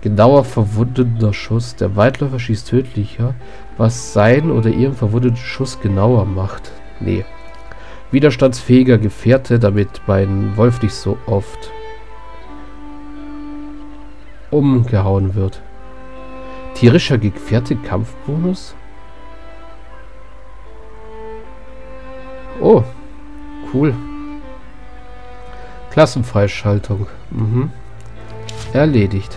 Genauer verwundender Schuss. Der Weitläufer schießt tödlicher, was seinen oder ihren verwundeten Schuss genauer macht. Nee. Widerstandsfähiger Gefährte, damit mein Wolf nicht so oft umgehauen wird. Tierischer Gefährte Kampfbonus? Oh, cool. Klassenfreischaltung. Mhm. Erledigt.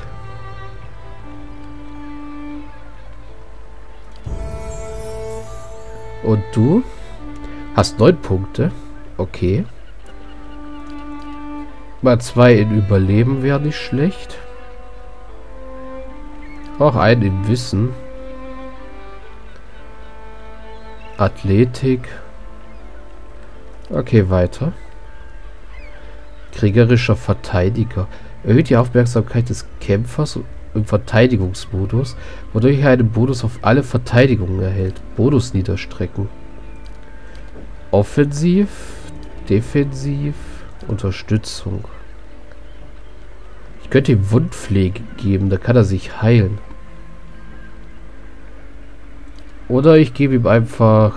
Und du? Hast 9 Punkte. Okay. Mal 2 in Überleben wäre nicht schlecht. Auch einen in Wissen. Athletik. Okay, weiter. Kriegerischer Verteidiger. Erhöht die Aufmerksamkeit des Kämpfers im Verteidigungsmodus, wodurch er einen Bonus auf alle Verteidigungen erhält. Bonus niederstrecken. Offensiv, defensiv, Unterstützung. Ich könnte ihm Wundpflege geben, da kann er sich heilen. Oder ich gebe ihm einfach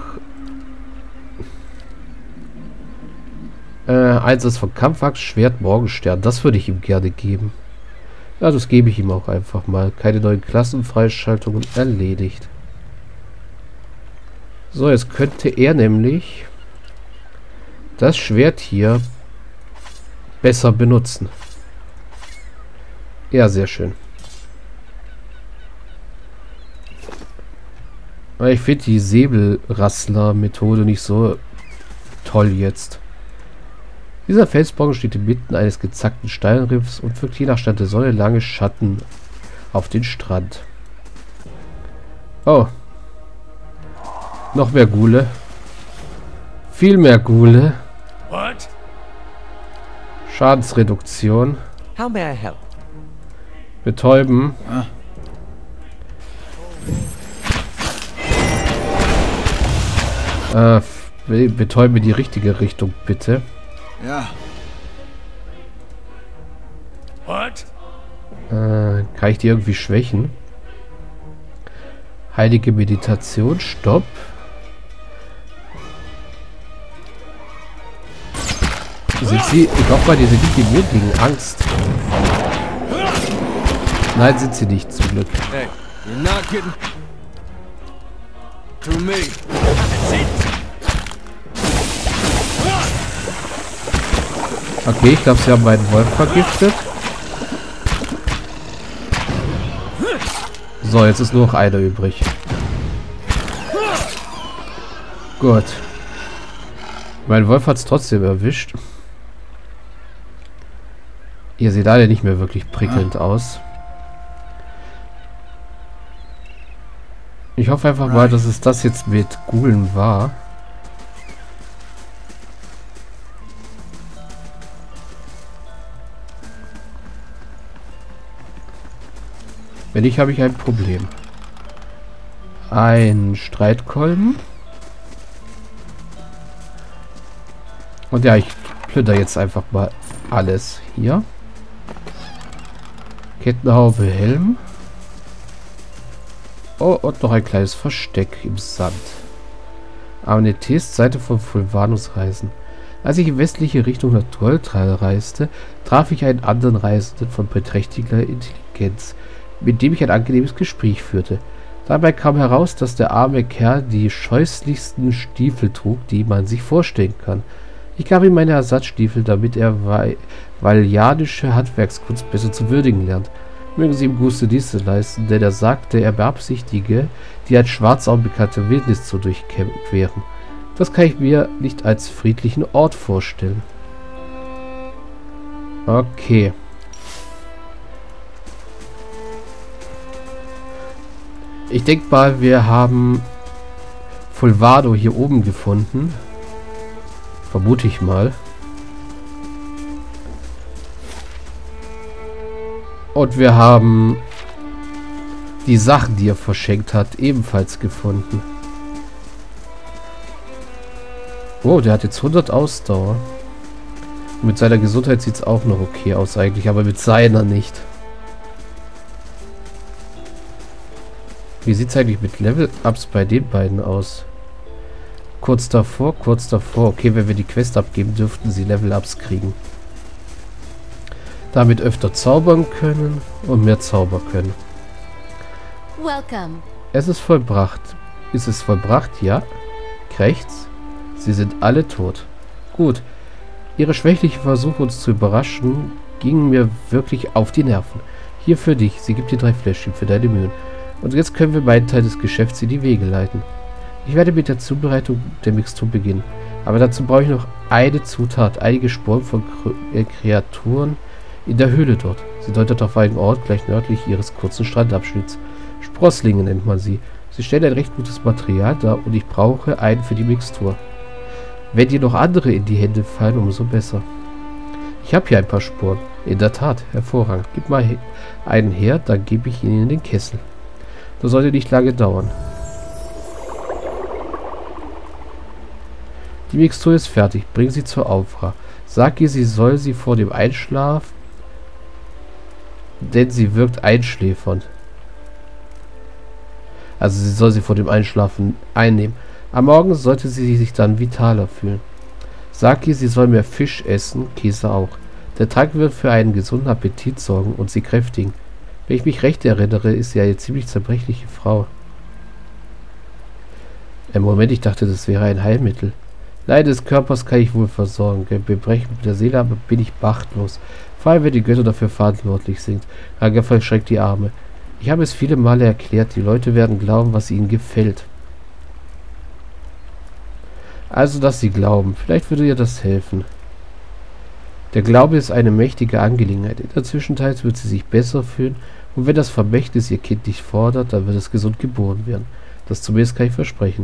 Einsatz von Kampfaxt, Schwert, Morgenstern. Das würde ich ihm gerne geben. Ja, das gebe ich ihm auch einfach mal. Keine neuen Klassenfreischaltungen, erledigt. So, jetzt könnte er nämlich das Schwert hier besser benutzen. Ja, sehr schön. Ich finde die Säbelrassler-Methode nicht so toll jetzt. Dieser Felsbrocken steht inmitten eines gezackten Steinriffs und wirkt je nach Stand der Sonne lange Schatten auf den Strand. Oh. Noch mehr Ghule. Viel mehr Ghule. What? Schadensreduktion. How may I help? Betäuben. Betäuben in die richtige Richtung, bitte. Ja. What? Kann ich die irgendwie schwächen? Heilige Meditation, Stopp. Sind sie, ich hoffe mal, die sind nicht immun gegen Angst. Nein, sind sie nicht, zum Glück. Hey, you're not getting to me. Okay, ich glaube, sie haben meinen Wolf vergiftet. So, jetzt ist nur noch einer übrig. Gut. Mein Wolf hat es trotzdem erwischt. Ihr seht alle nicht mehr wirklich prickelnd aus. Ich hoffe einfach mal, dass es das jetzt mit Ghoulen war. Wenn nicht, habe ich ein Problem. Ein Streitkolben. Und ja, ich plünder jetzt einfach mal alles hier. Kettenhaube, Helm. Oh, und noch ein kleines Versteck im Sand. Amethyst, Seite von Fulvanus Reisen. Als ich in westliche Richtung nach Trolltrail reiste, traf ich einen anderen Reisenden von beträchtlicher Intelligenz, mit dem ich ein angenehmes Gespräch führte. Dabei kam heraus, dass der arme Kerl die scheußlichsten Stiefel trug, die man sich vorstellen kann. Ich gab ihm meine Ersatzstiefel, damit er valianische Handwerkskunst besser zu würdigen lernt. Mögen Sie ihm gute Dienste leisten, denn er sagte, er beabsichtige, die als Schwarzaugen bekannte Wildnis zu durchqueren. Das kann ich mir nicht als friedlichen Ort vorstellen. Okay. Ich denke mal, wir haben Fulvado hier oben gefunden. Vermute ich mal. Und wir haben die Sachen, die er verschenkt hat, ebenfalls gefunden. Oh, der hat jetzt 100 Ausdauer. Und mit seiner Gesundheit sieht es auch noch okay aus eigentlich, aber mit seiner nicht. Wie sieht es eigentlich mit Level-Ups bei den beiden aus? Kurz davor, kurz davor. Okay, wenn wir die Quest abgeben, dürften sie Level-Ups kriegen. Damit öfter zaubern können und mehr Zauber können. Welcome. Es ist vollbracht. Ist es vollbracht? Ja. Rechts. Sie sind alle tot. Gut. Ihre schwächlichen Versuche, uns zu überraschen, gingen mir wirklich auf die Nerven. Hier für dich. Sie gibt dir 3 Fläschchen für deine Mühen. Und jetzt können wir meinen Teil des Geschäfts in die Wege leiten. Ich werde mit der Zubereitung der Mixtur beginnen. Aber dazu brauche ich noch eine Zutat. Einige Spuren von Kreaturen in der Höhle dort. Sie deutet auf einen Ort gleich nördlich ihres kurzen Strandabschnitts. Sprosslinge nennt man sie. Sie stellen ein recht gutes Material dar und ich brauche einen für die Mixtur. Wenn dir noch andere in die Hände fallen, umso besser. Ich habe hier ein paar Spuren. In der Tat, hervorragend. Gib mal einen her, dann gebe ich ihn in den Kessel. Das sollte nicht lange dauern. Die Mixtur ist fertig. Bring sie zur Aufra. Sag ihr, sie soll sie vor dem Einschlafen, denn sie wirkt einschläfernd. Also sie soll sie vor dem Einschlafen einnehmen. Am Morgen sollte sie sich dann vitaler fühlen. Sag ihr, sie soll mehr Fisch essen, Käse auch. Der Trank wird für einen gesunden Appetit sorgen und sie kräftigen. Wenn ich mich recht erinnere, ist sie eine ziemlich zerbrechliche Frau. Im Moment, ich dachte, das wäre ein Heilmittel. Leiden des Körpers kann ich wohl versorgen. Gebrechen der Seele aber bin ich machtlos. Vor allem, wenn die Götter dafür verantwortlich sind. Raga verschränkt die Arme. Ich habe es viele Male erklärt, die Leute werden glauben, was ihnen gefällt. Also, dass sie glauben. Vielleicht würde ihr das helfen. Der Glaube ist eine mächtige Angelegenheit. In der Zwischenzeit wird sie sich besser fühlen und wenn das Vermächtnis ihr Kind nicht fordert, dann wird es gesund geboren werden. Das zumindest kann ich versprechen.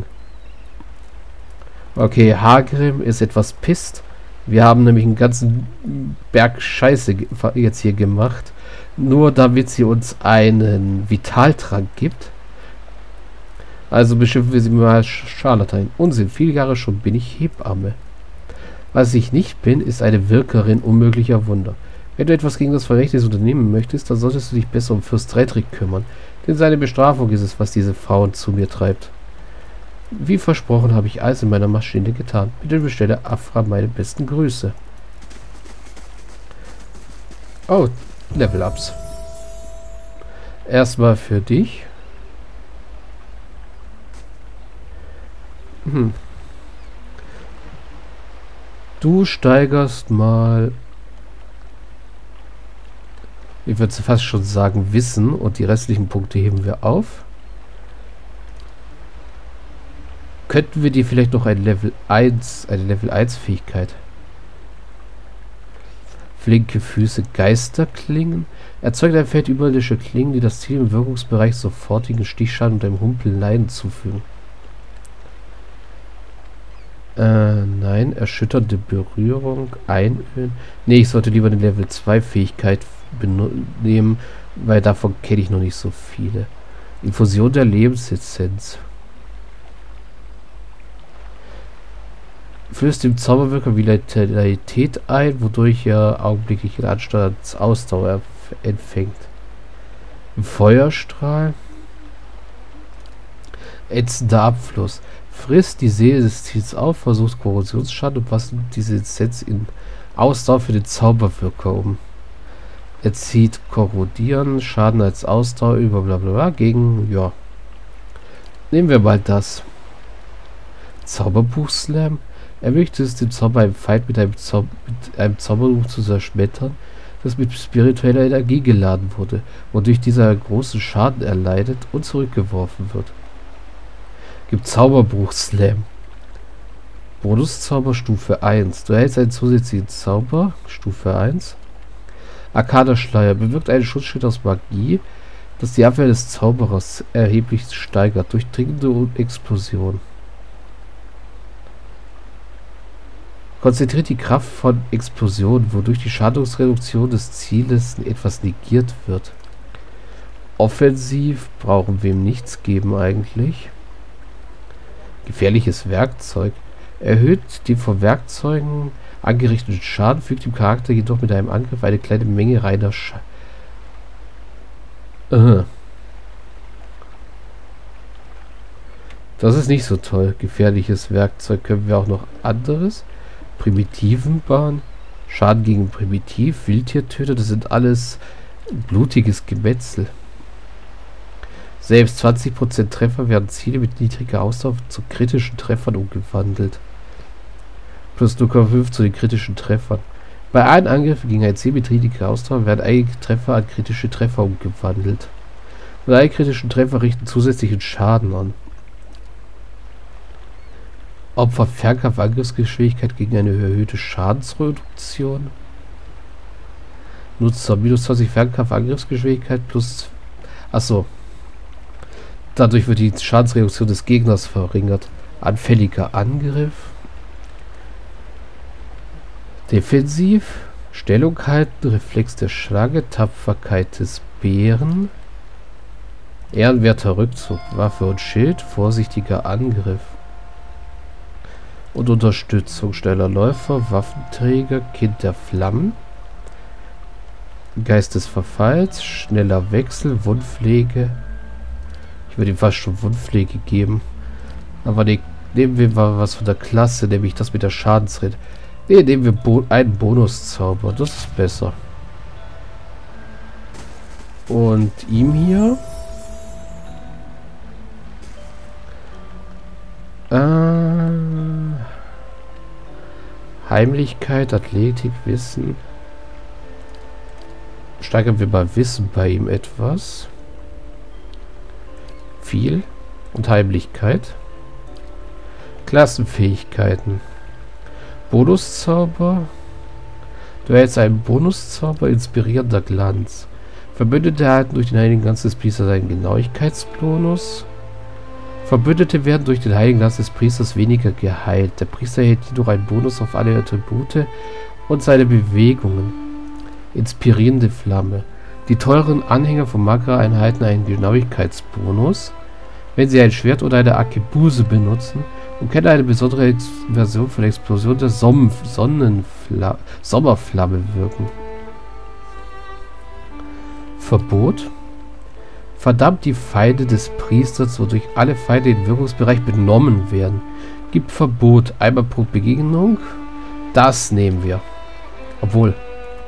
Okay, Hagrim ist etwas pisst. Wir haben nämlich einen ganzen Berg Scheiße jetzt hier gemacht. Nur damit sie uns einen Vitaltrank gibt. Also beschimpfen wir sie mal Scharlatan. Unsinn, viele Jahre schon bin ich Hebamme. Was ich nicht bin, ist eine Wirkerin unmöglicher Wunder. Wenn du etwas gegen das Vermächtnis unternehmen möchtest, dann solltest du dich besser um Fürst Redrick kümmern. Denn seine Bestrafung ist es, was diese Frauen zu mir treibt. Wie versprochen habe ich alles in meiner Maschine getan. Bitte bestelle Afra meine besten Grüße. Oh, Level-Ups. Erstmal für dich. Du steigerst mal, ich würde fast schon sagen, Wissen und die restlichen Punkte heben wir auf. Könnten wir dir vielleicht noch ein Level 1, eine Level 1 Fähigkeit? Flinke Füße, Geisterklingen. Erzeugt ein Feld überirdische Klingen, die das Ziel im Wirkungsbereich sofortigen Stichschaden und einem Humpel Leiden zufügen. Nein, erschütternde Berührung, einölen. Ne, ich sollte lieber eine Level 2 Fähigkeit nehmen, weil davon kenne ich noch nicht so viele. Infusion der Lebensessenz. Flößt dem Zauberwirker Vitalität ein, wodurch er augenblicklich in Anstand Ausdauer empfängt. Feuerstrahl. Ätzender Abfluss. Frisst die Seele des Ziels auf, versucht Korrosionsschaden und passt diese Essenz in Ausdauer für den Zauberwirker um. Er zieht Korrodieren, Schaden als Ausdauer über blablabla gegen, ja. Nehmen wir mal das. Zauberbuch-Slam. Ermöglicht es dem Zauber einen Feind mit einem Zauberbuch zu zerschmettern, das mit spiritueller Energie geladen wurde, wodurch dieser großen Schaden erleidet und zurückgeworfen wird. Gibt Zauberbuch-Slam. Bonuszauber Stufe 1. Du erhältst einen zusätzlichen Zauber, Stufe 1. Arkaner Schleier. Bewirkt einen Schutzschild aus Magie, das die Abwehr des Zauberers erheblich steigert, durchdringende Explosion. Konzentriert die Kraft von Explosionen, wodurch die Schadensreduktion des Zieles etwas negiert wird. Offensiv brauchen wir ihm nichts geben eigentlich. Gefährliches Werkzeug. Erhöht den von Werkzeugen angerichteten Schaden, fügt dem Charakter jedoch mit einem Angriff eine kleine Menge reiner Das ist nicht so toll. Gefährliches Werkzeug. Können wir auch noch anderes? Primitiven bauen. Schaden gegen Primitiv. Wildtiertöter. Das sind alles blutiges Gemetzel. Selbst 20% Treffer werden Ziele mit niedriger Ausdauer zu kritischen Treffern umgewandelt. Plus 0,5 zu den kritischen Treffern. Bei allen Angriffen gegen ein Ziel mit niedriger Ausdauer werden einige Treffer an kritische Treffer umgewandelt. Und alle kritischen Treffer richten zusätzlichen Schaden an. Opfer Fernkampf-Angriffsgeschwindigkeit gegen eine erhöhte Schadensreduktion. Nutzer minus 20 Fernkampf-Angriffsgeschwindigkeit plus... Achso. Dadurch wird die Schadensreduktion des Gegners verringert. Anfälliger Angriff. Defensiv. Stellung halten. Reflex der Schlange. Tapferkeit des Bären. Ehrenwerter Rückzug. Waffe und Schild. Vorsichtiger Angriff. Und Unterstützung. Schneller Läufer. Waffenträger. Kind der Flammen. Geist des Verfalls. Schneller Wechsel. Wundpflege. Ich würde ihm fast schon Wundpflege geben. Aber nee, nehmen wir mal was von der Klasse, nämlich das mit der Schadensrede. Ne, nehmen wir einen Bonuszauber. Das ist besser. Und ihm hier. Heimlichkeit, Athletik, Wissen. Steigern wir mal Wissen bei ihm etwas. Viel und Heimlichkeit. Klassenfähigkeiten. Bonuszauber. Du erhältst einen Bonuszauber, inspirierender Glanz. Verbündete erhalten durch den Heiligen Glanz des Priesters einen Genauigkeitsbonus. Verbündete werden durch den Heiligen Glanz des Priesters weniger geheilt. Der Priester erhält jedoch einen Bonus auf alle Attribute und seine Bewegungen. Inspirierende Flamme. Die teuren Anhänger von Magra erhalten einen Genauigkeitsbonus, wenn sie ein Schwert oder eine Arkebuse benutzen und können eine besondere Version von Explosion der Sommerflamme wirken. Verbot. Verdammt die Feinde des Priesters, wodurch alle Feinde im Wirkungsbereich benommen werden. Gibt Verbot. Einmal pro Begegnung. Das nehmen wir. Obwohl...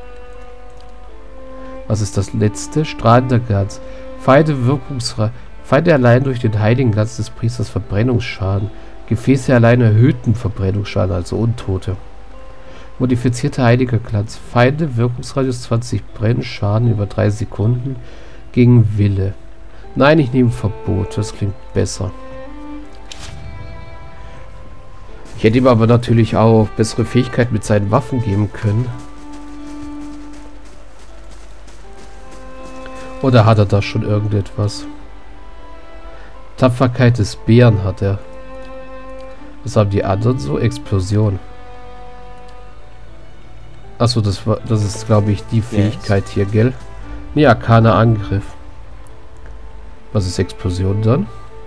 Was ist das letzte? Strahlender Glanz. Feinde allein durch den heiligen Glanz des Priesters Verbrennungsschaden. Gefäße allein erhöhten Verbrennungsschaden, also Untote. Modifizierter heiliger Glanz. Feinde, Wirkungsradius 20 Brennschaden über 3 Sekunden gegen Wille. Nein, ich nehme Verbot. Das klingt besser. Ich hätte ihm aber natürlich auch bessere Fähigkeiten mit seinen Waffen geben können. Oder hat er da schon irgendetwas? Tapferkeit des Bären hat er. Was haben die anderen so? Explosion. Achso, das ist, glaube ich, die Fähigkeit hier, gell? Nee, arkaner Angriff. Was ist Explosion dann?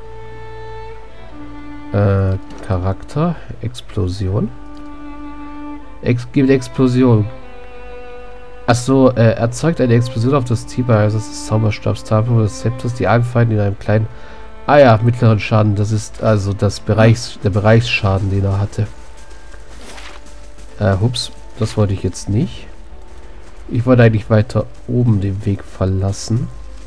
Charakter. Explosion. Gibt Explosion. Achso, erzeugt eine Explosion auf das Ziel bei des Zauberstabstafel oder des Zepters, die allen Feinden in einem kleinen... Ah ja, mittleren Schaden. Das ist also der Bereichsschaden, den er hatte. Hups, das wollte ich jetzt nicht. Ich wollte eigentlich weiter oben den Weg verlassen.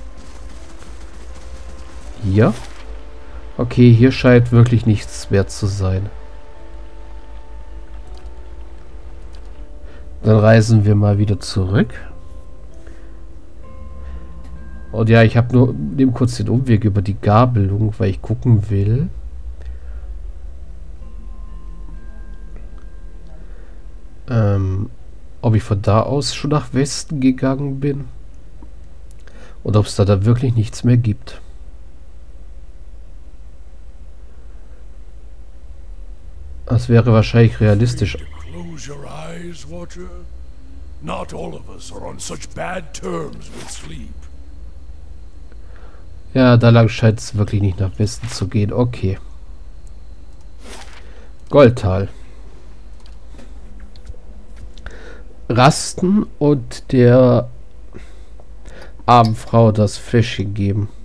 Hier. Okay, hier scheint wirklich nichts mehr zu sein. Dann reisen wir mal wieder zurück. Und ja, ich habe nur kurz den Umweg über die Gabelung, weil ich gucken will. Ob ich von da aus schon nach Westen gegangen bin. Oder ob es da wirklich nichts mehr gibt. Das wäre wahrscheinlich realistisch. Close your eyes, Watcher. Not all of us are on such bad terms with sleep. Ja, da lang scheint es wirklich nicht nach Westen zu gehen. Okay. Goldtal. Rasten und der armen Frau das Fläschchen geben.